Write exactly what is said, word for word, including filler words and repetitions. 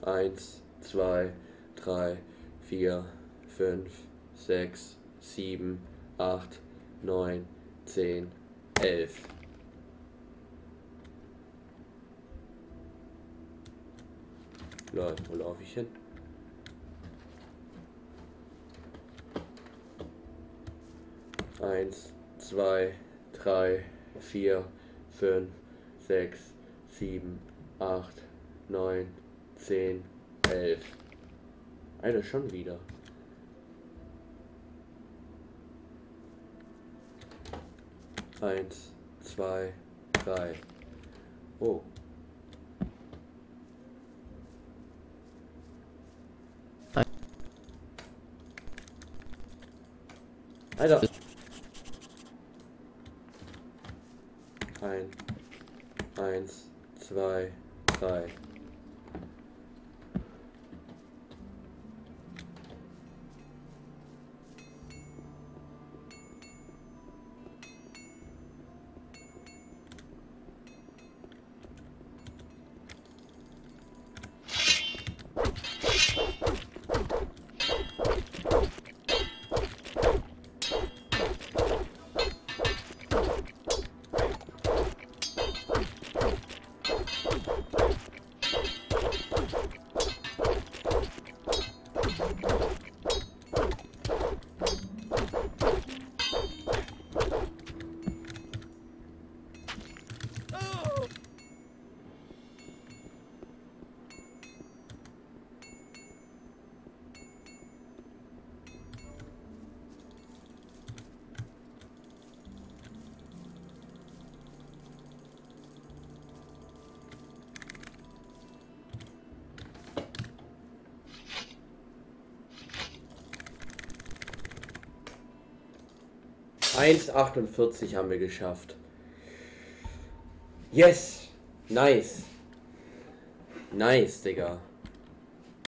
eins, zwei, drei, vier, fünf, sechs, sieben, acht, neun, zehn, elf. Leute, wo laufe ich hin? Eins, zwei, drei, vier, fünf, sechs, sieben, acht, neun, zehn, elf. Alter, schon wieder. Eins, zwei, drei. Oh. Alter. Ein, eins, zwei, drei. eins achtundvierzig haben wir geschafft. Yes! Nice! Nice, Digga.